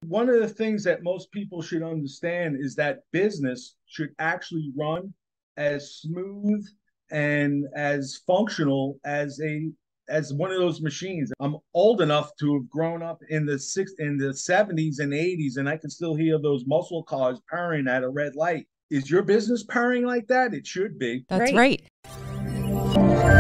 one of the things that most people should understand is that business should actually run as smooth and as functional as one of those machines. I'm old enough to have grown up in the 70s and 80s, and I can still hear those muscle cars purring at a red light. Is your business purring like that? It should be. That's Right. right.